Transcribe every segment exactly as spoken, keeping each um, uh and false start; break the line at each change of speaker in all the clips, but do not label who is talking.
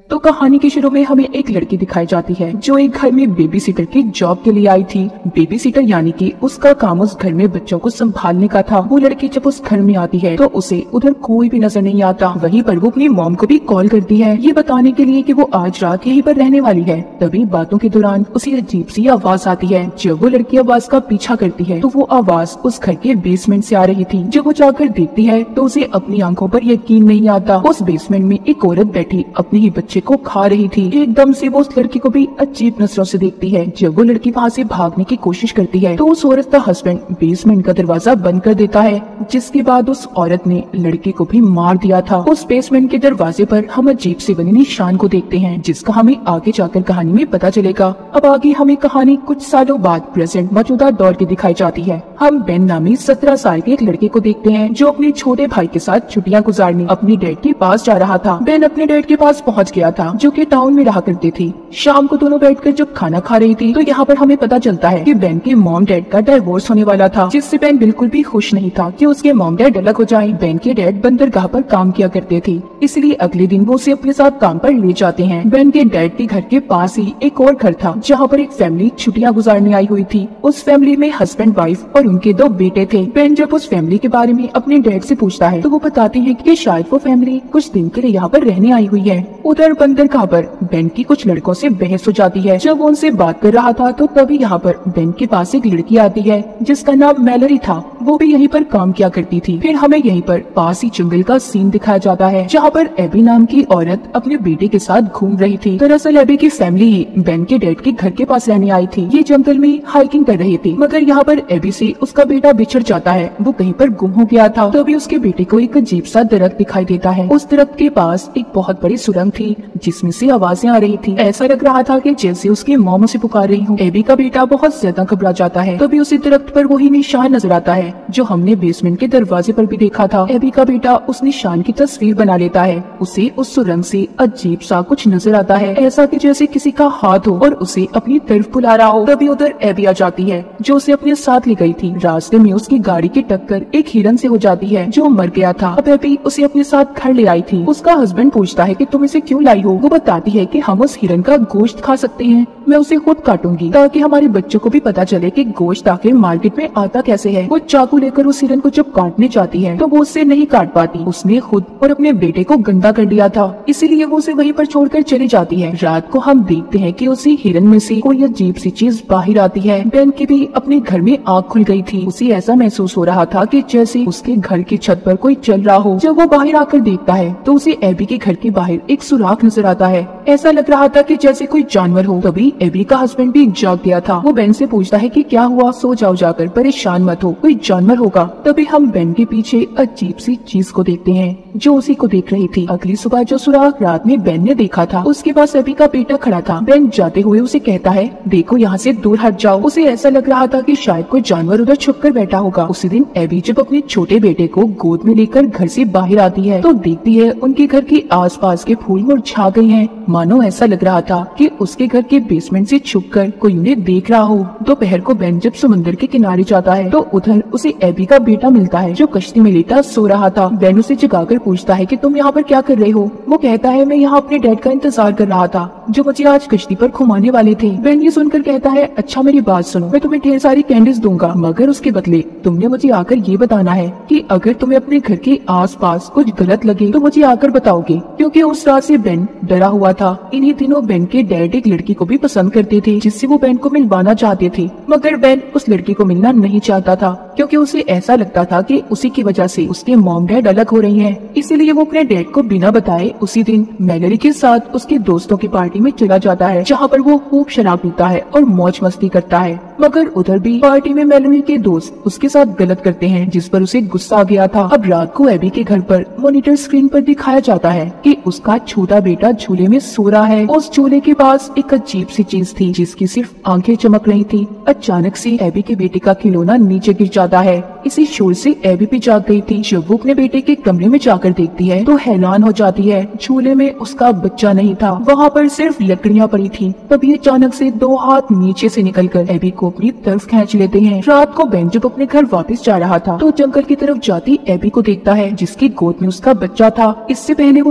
तो कहानी के शुरू में हमें एक लड़की दिखाई जाती है जो एक घर में बेबी सीटर की जॉब के लिए आई थी। बेबी सीटर यानी कि उसका काम उस घर में बच्चों को संभालने का था। वो लड़की जब उस घर में आती है तो उसे उधर कोई भी नजर नहीं आता। वहीं पर वो अपनी मॉम को भी कॉल करती है ये बताने के लिए कि वो आज रात यहीं पर रहने वाली है। तभी बातों के दौरान उसे अजीब सी आवाज आती है। जब वो लड़की आवाज का पीछा करती है तो वो आवाज उस घर के बेसमेंट से आ रही थी। जब वो जाकर देखती है तो उसे अपनी आंखों पर यकीन नहीं आता। उस बेसमेंट में एक औरत बैठी अपने ही बच्चे को खा रही थी। एकदम से वो उस लड़की को भी अजीब नजरों से देखती है। जब वो लड़की वहाँ से भागने की कोशिश करती है तो उस औरत का हस्बैंड बेसमेंट का दरवाजा बंद कर देता है, जिसके बाद उस औरत ने लड़की को भी मार दिया था। उस बेसमेंट के दरवाजे पर हम अजीब से बने निशान को देखते हैं, जिसका हमें आगे जाकर कहानी में पता चलेगा। अब आगे हमें कहानी कुछ सालों बाद प्रेजेंट मौजूदा दौर की दिखाई जाती है। हम बेन नामी सत्रह साल के एक लड़के को देखते हैं जो अपने छोटे भाई के साथ छुट्टियां गुजारने अपने डैड के पास जा रहा था। बेन अपने डैड के पास पहुंच गया था जो कि टाउन में रहा करते थे। शाम को दोनों बैठकर जब खाना खा रही थी तो यहाँ पर हमें पता चलता है कि बेन के मॉम डैड का डाइवोर्स होने वाला था, जिससे बेन बिल्कुल भी खुश नहीं था कि उसके मॉम डैड अलग हो जाएं। बेन के डैड बंदरगाह पर काम किया करते थे, इसलिए अगले दिन वो उसे अपने साथ काम पर ले जाते हैं। बेन के डैड के घर के पास ही एक और घर था जहाँ पर एक फैमिली छुट्टियां गुजारने आई हुई थी। उस फैमिली में हस्बैंड वाइफ और उनके दो बेटे थे। बेन जब उस फैमिली के बारे में अपने डैड से पूछता है तो वो बताते हैं कि शायद वो फैमिली कुछ दिन के लिए यहाँ पर रहने आई हुई है। उधर बंदरगाह पर बेन की कुछ लड़कों से बहस हो जाती है। जब वो उनसे बात कर रहा था तो तभी यहाँ पर बेन के पास एक लड़की आती है जिसका नाम मैलरी था। वो भी यहीं पर काम किया करती थी। फिर हमें यहीं पर पास ही जंगल का सीन दिखाया जाता है जहाँ पर एबी नाम की औरत अपने बेटे के साथ घूम रही थी। दरअसल एबी की फैमिली ही बेन के डैड के घर के पास रहने आई थी। ये जंगल में हाइकिंग कर रही थी, मगर यहाँ पर एबी से उसका बेटा बिछड़ जाता है। वो कहीं पर गुम हो गया था। तभी उसके बेटे को एक अजीब सा दरख्त दिखाई देता है। उस दरख्त के पास एक बहुत बड़ी सुरंग थी जिसमें से आवाजें आ रही थी। ऐसा लग रहा था कि जैसे उसकी मॉम उसे पुकार रही हो। एबी का बेटा बहुत ज्यादा घबरा जाता है। तभी उसी दरख्त पर वही निशान नजर आता है जो हमने बेसमेंट के दरवाजे पर भी देखा था। एबी का बेटा उस निशान की तस्वीर बना लेता है। उसे उस सुरंग से अजीब सा कुछ नजर आता है, ऐसा कि जैसे किसी का हाथ हो और उसे अपनी तरफ बुला रहा हो। तभी उधर एबी आ जाती है जो उसे अपने साथ ले गई थी। रास्ते में उसकी गाड़ी की टक्कर एक हिरन से हो जाती है जो मर गया था। अब एबी उसे अपने साथ घर ले आई थी। उसका हस्बैंड पूछता है कि तुम इसे क्यों लाई हो। वो बताती है कि हम उस हिरन का गोश्त खा सकते हैं, मैं उसे खुद काटूंगी ताकि हमारे बच्चों को भी पता चले कि गोश्त आखिर मार्केट में आता कैसे है। वो चाकू लेकर उस हिरन को जब काटने जाती है तो वो उससे नहीं काट पाती। उसने खुद और अपने बेटे को गंदा कर दिया था, इसीलिए वो उसे वहीं पर छोड़कर चली जाती है। रात को हम देखते हैं कि उसी हिरन में से कोई अजीब सी चीज बाहर आती है। बेन की भी अपने घर में आग खुल गई थी। उसे ऐसा महसूस हो रहा था कि जैसे उसके घर की छत पर कोई चल रहा हो। जब वो बाहर आकर देखता है तो उसे एबी के घर के बाहर एक सुराख नजर आता है। ऐसा लग रहा था कि जैसे कोई जानवर हो। तभी एबी का हस्बैंड भी जाग गया था। वो बेन से पूछता है कि क्या हुआ, सो जाओ जाकर, परेशान मत हो, कोई जानवर होगा। तभी हम बेन के पीछे अजीब सी चीज को देखते हैं जो उसी को देख रही थी। अगली सुबह जो सुराख रात में बेन ने देखा था उसके पास एबी का बेटा खड़ा था। बेन जाते हुए उसे कहता है देखो यहाँ से दूर हट जाओ। उसे ऐसा लग रहा था कि शायद कोई जानवर उधर छुप कर बैठा होगा। उसी दिन एबी जब अपने छोटे बेटे को गोद में लेकर घर से बाहर आती है तो देखती है उनके घर के आसपास के फूल मुरझा गए हैं। मानो ऐसा लग रहा था कि उसके घर के बेसमेंट से छुपकर कोई उन्हें देख रहा हो। दोपहर को बेन जब समुद्र के किनारे जाता है तो उधर उसे एबी का बेटा मिलता है जो कश्ती में लेटा सो रहा था। बेन उसे जगाकर पूछता है कि तुम यहाँ पर क्या कर रहे हो। वो कहता है मैं यहाँ अपने डैड का इंतजार कर रहा था जो मुझे आज कश्ती पर घुमाने वाले थे। बेन ये सुनकर कहता है अच्छा मेरी बात सुनो, मैं तुम्हें ढेर सारी कैंडीज दूंगा, मगर उसके बदले तुमने मुझे आकर ये बताना है कि अगर तुम्हें अपने घर के आसपास कुछ गलत लगे तो मुझे आकर बताओगे। क्योंकि उस रात से बेन डरा हुआ था। इन्हीं दिनों बेन के डैड एक लड़की को भी पसंद करते थे जिससे वो बेन को मिलवाना चाहते थे, मगर बेन उस लड़की को मिलना नहीं चाहता था क्योंकि उसे ऐसा लगता था कि उसी की वजह से उसके मॉम डैड अलग हो रही हैं। इसीलिए वो अपने डैड को बिना बताए उसी दिन मैलरी के साथ उसके दोस्तों की पार्टी में चला जाता है जहाँ पर वो खूब शराब पीता है और मौज मस्ती करता है। मगर उधर भी पार्टी में मैलरी के दोस्त उसके साथ गलत करते हैं जिस पर उसे गुस्सा आ गया था। अब रात को एबी के घर पर मॉनिटर स्क्रीन पर दिखाया जाता है कि उसका छोटा बेटा झूले में सो रहा है। उस झूले के पास एक अजीब सी चीज थी जिसकी सिर्फ आंखें चमक रही थी। अचानक से एबी के बेटे का खिलौना नीचे गिर जाता है। इसी शोर से एबी भी जाग गई थी। जब वो अपने बेटे के कमरे में जाकर देखती है तो हैरान हो जाती है। झूले में उसका बच्चा नहीं था, वहाँ पर सिर्फ लकड़ियाँ पड़ी थी। तभी अचानक से दो हाथ नीचे से निकलकर एबी को अपनी तरफ खींच लेते हैं। रात को बेन जब अपने घर वापस जा रहा था तो जंगल की तरफ जाती एबी को देखता है जिसकी गोद में उसका बच्चा था। इससे पहले वो उसे रोक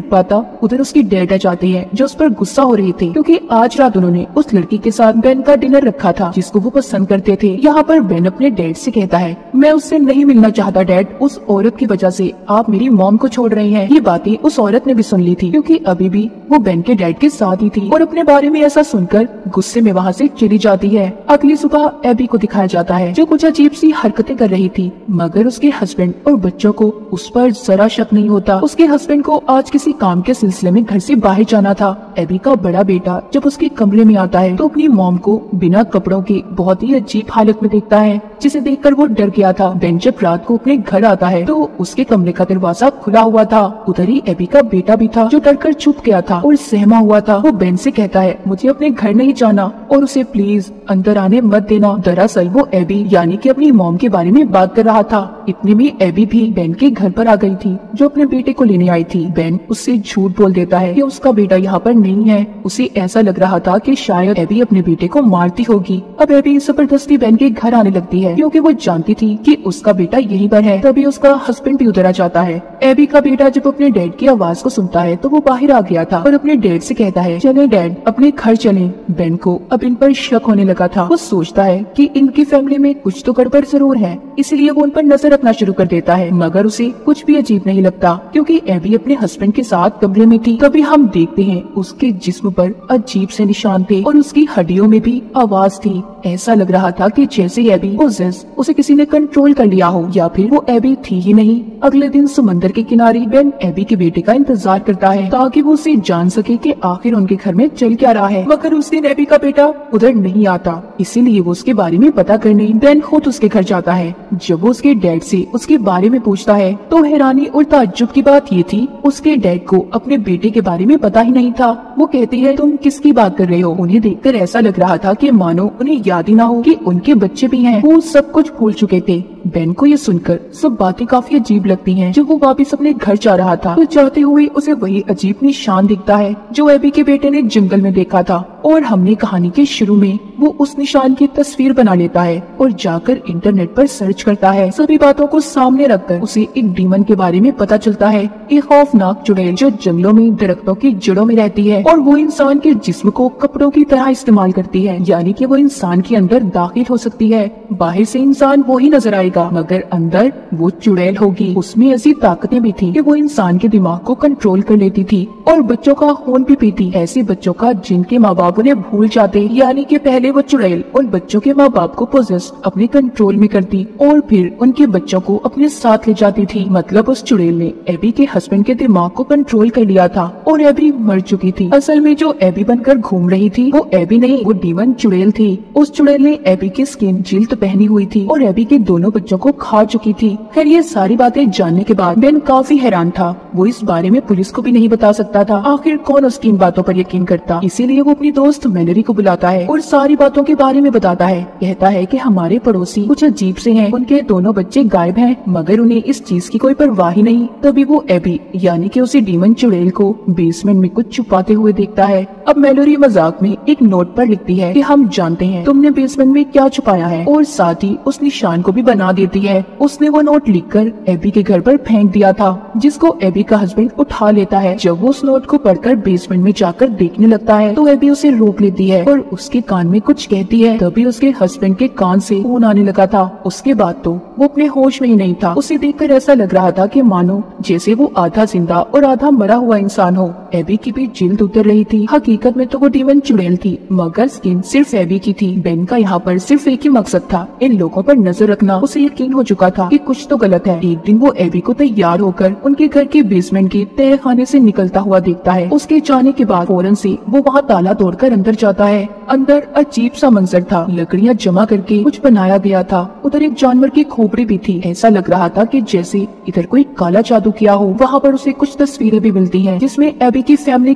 पाता उधर उसकी डैड आ जाते हैं जो उस पर गुस्सा हो रही थी क्योंकि आज रात उन्होंने उस लड़की के साथ बेन का डिनर रखा था जिसको वो पसंद करते थे। यहाँ पर बेन अपने डैड से कहता है, मैं उससे नहीं मिलना चाहता डैड, उस औरत की वजह से आप मेरी मॉम को छोड़ रहे हैं। ये बातें उस औरत ने भी सुन ली थी क्योंकि अभी भी वो बेन के डैड के साथ ही थी और अपने बारे में ऐसा सुनकर गुस्से में वहाँ से चली जाती है। अगली सुबह एबी को दिखाया जाता है जो कुछ अजीब सी हरकतें कर रही थी, मगर उसके हस्बैंड और बच्चों को उस पर जरा शक नहीं होता। उसके हस्बैंड को आज किसी काम के सिलसिले में घर से बाहर जाना था। एबी का बड़ा बेटा जब उसके कमरे में आता है तो अपनी मॉम को बिना कपड़ों के बहुत ही अजीब हालत में देखता है, जिसे देखकर वो डर गया था। बेन जब रात को अपने घर आता है तो उसके कमरे का दरवाजा खुला हुआ था। उधर ही एबी का बेटा भी था जो डरकर चुप गया था और सहमा हुआ था। वो बेन से कहता है, मुझे अपने घर नहीं जाना और उसे प्लीज अंदर आने मत देना। दरअसल वो एबी यानी कि अपनी मॉम के बारे में बात कर रहा था। इतने में एबी भी बेन के घर पर आ गई थी जो अपने बेटे को लेने आई थी। बेन उससे झूठ बोल देता है कि उसका बेटा यहाँ पर नहीं है। उसे ऐसा लग रहा था कि शायद एबी अपने बेटे को मारती होगी। अब एबी जबरदस्ती बेन के घर आने लगती है क्योंकि वो जानती थी कि उसका बेटा यहीं पर है। तभी उसका हस्बैंड भी उधर आ जाता है। एबी का बेटा जब अपने डैड की आवाज को सुनता है तो वो बाहर आ गया था और अपने डैड से कहता है, चले डैड अपने घर चले। बेन को अब इन पर शक होने लगा था। वो सोचता है कि इनकी फैमिली में कुछ तो गड़बड़ जरूर है, इसलिए वो उन पर नजर रखना शुरू कर देता है। मगर उसे कुछ भी अजीब नहीं लगता क्योंकि एबी अपने हस्बैंड के साथ कमरे में थी। तभी हम देखते हैं उसके जिस्म पर अजीब से निशान थे और उसकी हड्डियों में भी आवाज थी। ऐसा लग रहा था कि जैसे एबी पोजेस उसे किसी ने कंट्रोल कर लिया हो या फिर वो एबी थी ही नहीं। अगले दिन समंदर के किनारे बेन एबी के बेटे का इंतजार करता है ताकि वो उसे जान सके कि आखिर उनके घर में चल क्या रहा है। मगर उस दिन एबी का बेटा उधर नहीं आता, इसीलिए वो उसके बारे में पता करने बेन खुद उसके घर जाता है। जब वो उसके डैड से उसके बारे में पूछता है तो हैरानी और ताज्जुब की बात ये थी, उसके डैड को अपने बेटे के बारे में पता ही नहीं था। वो कहती है, तुम किसकी बात कर रहे हो? उन्हें देखकर ऐसा लग रहा था कि मानो उन्हें याद ही ना हो कि उनके बच्चे भी हैं। वो सब कुछ भूल चुके थे। बेन को ये सुनकर सब बातें काफी अजीब लगती हैं। जब वो वापस अपने घर जा रहा था तो जाते हुए उसे वही अजीब निशान दिखता है जो एबी के बेटे ने जंगल में देखा था और हमने कहानी के शुरू में वो उस निशान की तस्वीर बना लेता है और जाकर इंटरनेट पर सर्च करता है। सभी बातों को सामने रखकर उसे एक डीमन के बारे में पता चलता है, एक खौफनाक चुड़ैल जो जंगलों में दरख्तों की जड़ों में रहती है और वो इंसान के जिस्म को कपड़ों की तरह इस्तेमाल करती है, यानी कि वो इंसान के अंदर दाखिल हो सकती है। बाहर से इंसान वो ही नजर आएगा मगर अंदर वो चुड़ैल होगी। उसमें ऐसी ताकतें भी थी कि वो इंसान के दिमाग को कंट्रोल कर लेती थी और बच्चों का खून भी पीती, ऐसे बच्चों का जिनके माँ बाप उन्हें भूल जाते। यानी कि पहले वो चुड़ैल उन बच्चों के माँ बाप को पोजेस अपने कंट्रोल में करती और फिर उनके बच्चों को अपने साथ ले जाती थी। मतलब उस चुड़ैल ने एबी के हस्बैंड के दिमाग को कंट्रोल कर लिया था और एबी मर चुकी थी। असल में जो एबी बनकर घूम रही थी वो एबी नहीं, वो डीमन चुड़ैल थी। उस चुड़ैल ने एबी की स्किन जिल्द पहनी हुई थी और एबी के दोनों बच्चों को खा चुकी थी। खैर ये सारी बातें जानने के बाद बेन काफी हैरान था। वो इस बारे में पुलिस को भी नहीं बता सकता था, आखिर कौन उसकी इन बातों पर यकीन करता। इसीलिए वो अपनी दोस्त मेलरी को बुलाता है और सारी बातों के बारे में बताता है। कहता है कि हमारे पड़ोसी कुछ अजीब से हैं, उनके दोनों बच्चे गायब हैं मगर उन्हें इस चीज की कोई परवाह ही नहीं। तभी वो एबी यानी कि उसे डीमन चुड़ैल को बेसमेंट में कुछ छुपाते हुए देखता है। अब मेलरी मजाक में एक नोट पर लिखती है कि हम जानते हैं तुमने बेसमेंट में क्या छुपाया है और साथ ही उस निशान को भी बना देती है। उसने वो नोट लिखकर एबी के घर पर फेंक दिया था जिसको एबी का हस्बैंड उठा लेता है। जब वो उस नोट को पढ़कर बेसमेंट में जाकर देखने लगता है तो एबी उसे रोक लेती है और उसके कान में कुछ कहती है। तभी उसके हस्बैंड के कान से खून आने लगा था। उसके बाद तो वो अपने होश में ही नहीं था। उसे देखकर ऐसा लग रहा था कि मानो जैसे वो आधा जिंदा और आधा मरा हुआ इंसान हो। एबी की भी जिल्द उतर रही थी। हकीकत में तो वो डीमन चुड़ैल थी मगर स्किन सिर्फ एबी की थी। बेन का यहाँ पर सिर्फ एक ही मकसद था, इन लोगों पर नजर रखना। उसे यकीन हो चुका था कि कुछ तो गलत है। एक दिन वो एबी को तैयार होकर उनके घर के बेसमेंट के तय खाने से निकलता हुआ देखता है। उसके जाने के बाद फौरन से वो वहाँ ताला तोड़कर अंदर जाता है। अंदर अजीब सा मंजर था, लकड़ियाँ जमा करके कुछ बनाया गया था। उधर एक जानवर की खोपड़ी भी थी। ऐसा लग रहा था कि जैसे इधर कोई काला जादू किया हो। वहाँ पर उसे कुछ तस्वीरें भी मिलती हैं जिसमें एबी की फैमिली की भी थी।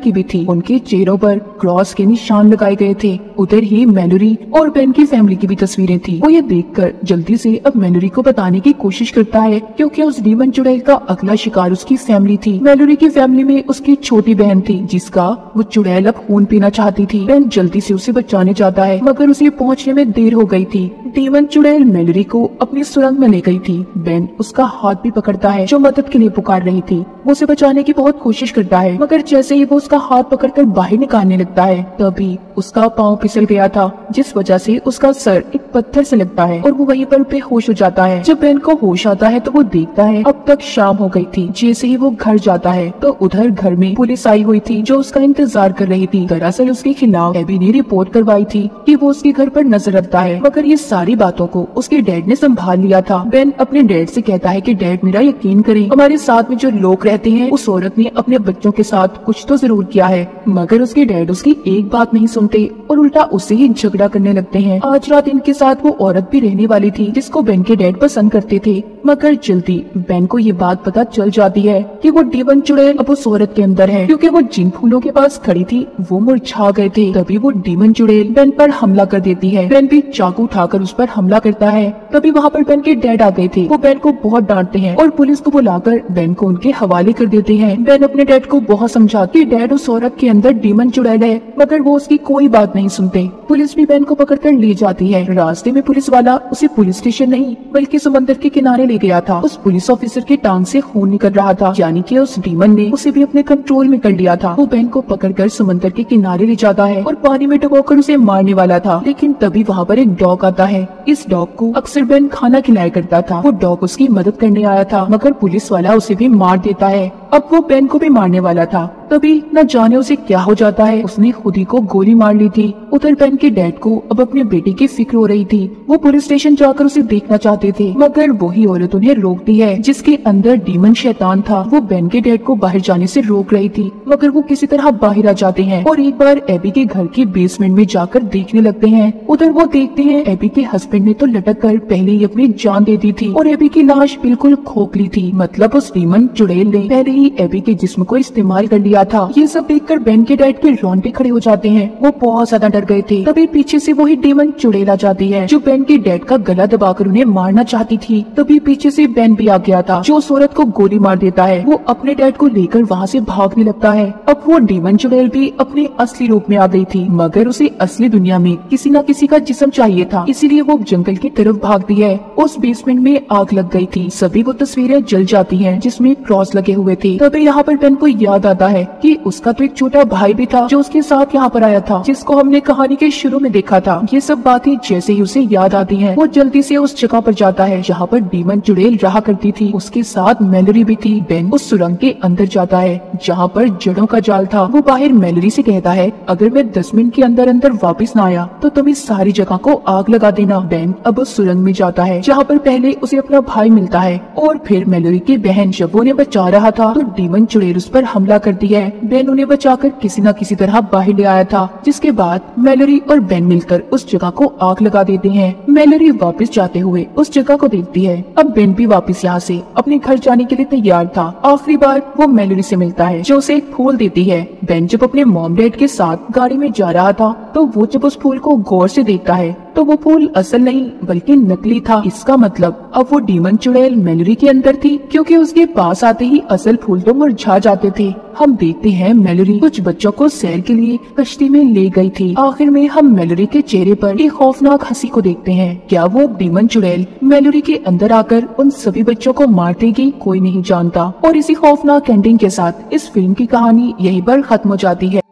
थी उनके चेहरों पर क्रॉस के निशान लगाए गए थे। उधर ही मैलोरी और बेन की फैमिली की भी तस्वीरें थी। वो ये देखकर जल्दी से अब मैलोरी को बताने की कोशिश करता है, क्योंकि उस डीमन चुड़ैल का अगला शिकार उसकी फैमिली थी। मैलोरी की फैमिली में उसकी छोटी बहन थी, जिसका वो चुड़ैल अब खून पीना चाहती थी। बेन जल्दी से उसे बचाने जाता है, मगर उसे पहुंचने में देर हो गई थी। डीमन चुड़ैल मैलोरी को अपनी सुरंग में ले गई थी। बेन उसका हाथ भी पकड़ता है, जो मदद के लिए पुकार रही थी। वो उसे बचाने की बहुत कोशिश करता है, मगर जैसे ही वो उसका हाथ पकड़कर बाहर निकालने लगता है, तभी उसका पाँव फिसल गया था, जिस वजह से उसका सर एक पत्थर से लगता है और वो वहीं पर बेहोश हो जाता है। जब बेन को होश आता है तो वो देखता है अब तक शाम हो गई थी। जैसे ही वो घर जाता है तो उधर घर में पुलिस आई हुई थी, जो उसका इंतजार कर रही थी। दरअसल उसके खिलाफ एबी ने रिपोर्ट करवाई थी कि वो उसके घर पर नजर रखता है, मगर ये सारी बातों को उसके डैड ने संभाल लिया था। बेन अपने डैड से कहता है कि डैड मेरा यकीन करें, हमारे साथ में जो लोग रहते हैं उस औरत ने अपने बच्चों के साथ कुछ तो जरूर किया है। मगर उसके डैड उसकी एक बात नहीं सुनते और उल्टा उससे ही झगड़ा करने लगते हैं। आज रात इनके साथ वो औरत भी रहने वाली थी, जिसको बेन के डैड पसंद करते थे। मगर जल्दी बेन को ये बात पता चल जाती है कि वो डीमन चुड़ैल अब उस औरत के अंदर है, क्योंकि वो जिन फूलों के पास खड़ी थी वो मुरझा गए थे। तभी वो डीमन चुड़ैल बेन पर हमला कर देती है। बेन भी चाकू उठाकर उस पर हमला करता है। तभी वहाँ पर बेन के डैड आ गए थे। वो बेन को बहुत डांटते हैं और पुलिस को बुलाकर बेन को उनके हवाले कर देते हैं। बेन अपने डैड को बहुत समझा कि डैड उस औरत के अंदर डीमन चुड़ैल है, मगर वो उसकी कोई बात नहीं सुनते। पुलिस भी बेन को पकड़कर ले जाती है। रास्ते में पुलिस वाला उसे पुलिस स्टेशन नहीं बल्कि समंदर के किनारे ले गया था। उस पुलिस ऑफिसर की टांग से खून निकल रहा था, यानी कि उस डीमन ने उसे भी अपने कंट्रोल में कर लिया था। वो बेन को पकड़कर समंदर के किनारे ले जाता है और पानी में डुबोकर उसे मारने वाला था, लेकिन तभी वहाँ पर एक डॉग आता है। इस डॉग को अक्सर बेन खाना खिलाया करता था। वो डॉग उसकी मदद करने आया था, मगर पुलिस वाला उसे भी मार देता है। अब वो बेन को भी मारने वाला था, तभी न जाने उसे क्या हो जाता है, उसने खुद ही को गोली मार ली थी। उधर बेन के डैड को अब अपने बेटे की फिक्र हो रही थी। वो पुलिस स्टेशन जाकर उसे देखना चाहते थे, मगर वही औरत उन्हें रोकती है, जिसके अंदर डीमन शैतान था। वो बेन के डैड को बाहर जाने से रोक रही थी, मगर वो किसी तरह बाहर आ जाते हैं और एक बार एबी के घर के बेसमेंट में जाकर देखने लगते हैं। उधर वो देखते हैं एबी के हस्बैंड ने तो लटक कर पहले ही अपनी जान दे दी थी और एबी की लाश बिल्कुल खोखली थी। मतलब उस डीमन चुड़ैल ने पहले ही एबी के जिस्म को इस्तेमाल कर लिया था। ये सब देखकर बेन के डैड के रोंगटे खड़े हो जाते हैं। वो बहुत ज्यादा डर गए थे। तभी पीछे से वही डीमन चुड़ैल आ जाती है, जो बेन के डैड का गला दबाकर उन्हें मारना चाहती थी। तभी पीछे से बेन भी आ गया था, जो उस औरत को गोली मार देता है। वो अपने डैड को लेकर वहाँ से भागने लगता है। अब वो डीमन चुड़ैल भी अपने असली रूप में आ गई थी, मगर उसे असली दुनिया में किसी न किसी का जिस्म चाहिए था, इसीलिए वो जंगल की तरफ भागती है। उस बेसमेंट में आग लग गई थी। सभी वो तस्वीरें जल जाती हैं, जिसमें क्रॉस लगे हुए थे। तभी यहाँ पर बेन को याद आता है कि उसका तो एक छोटा भाई भी था, जो उसके साथ यहाँ पर आया था, जिसको हमने कहानी के शुरू में देखा था। ये सब बातें जैसे ही उसे याद आती हैं, वो जल्दी से उस जगह पर जाता है जहाँ पर डीमन चुड़ैल रहा करती थी। उसके साथ मैलोरी भी थी। बेन उस सुरंग के अंदर जाता है जहाँ पर जड़ों का जाल था। वो बाहर मैलोरी से कहता है, अगर मैं दस मिनट के अंदर अंदर वापस न आया तो तुम इस सारी जगह को आग लगा देना। बेन अब उस सुरंग में जाता है जहाँ पर पहले उसे अपना भाई मिलता है और फिर मैलोरी की बहन। जब वो उन्हें बचा रहा था तो डीमन चुड़ैल उस पर हमला करती है। बेन उन्हें बचाकर किसी न किसी तरह बाहर ले आया था, जिसके बाद मैलोरी और बेन मिलकर उस जगह को आग लगा देते हैं। मैलोरी वापस जाते हुए उस जगह को देखती है। अब बेन भी वापस यहाँ से अपने घर जाने के लिए तैयार था। आखिरी बार वो मैलोरी से मिलता है, जो उसे एक फूल देती है। बेन जब अपने मॉम डैड के साथ गाड़ी में जा रहा था तो वो जब उस फूल को गौर से देखता है तो वो फूल असल नहीं बल्कि नकली था। इसका मतलब अब वो डीमन चुड़ैल मैलोरी के अंदर थी, क्योंकि उसके पास आते ही असल फूल तो मुरझा जाते थे। हम देखते हैं मैलोरी कुछ बच्चों को सैर के लिए कश्ती में ले गई थी। आखिर में हम मैलोरी के चेहरे पर एक खौफनाक हंसी को देखते हैं। क्या वो डीमन चुड़ैल मैलोरी के अंदर आकर उन सभी बच्चों को मार देगी, कोई नहीं जानता। और इसी खौफनाक एंडिंग के साथ इस फिल्म की कहानी यहीं पर खत्म हो जाती है।